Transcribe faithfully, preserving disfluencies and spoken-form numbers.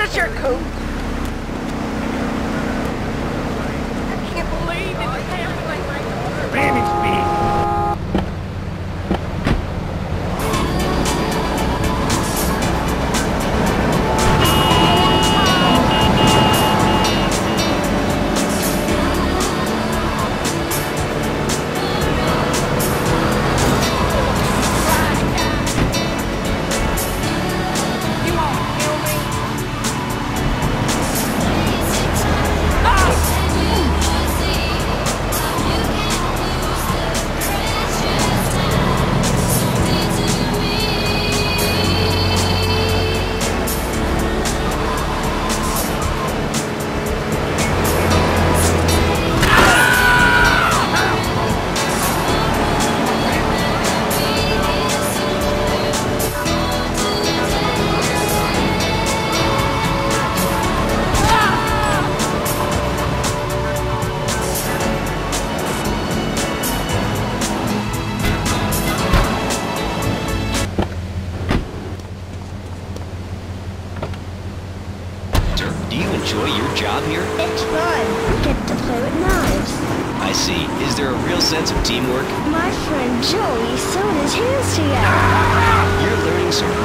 Here's your coat. I can't believe it's happening. Manage me. Do you enjoy your job here? It's fun. We get to play with knives. I see. Is there a real sense of teamwork? My friend Joey sewed his hands together. You're learning some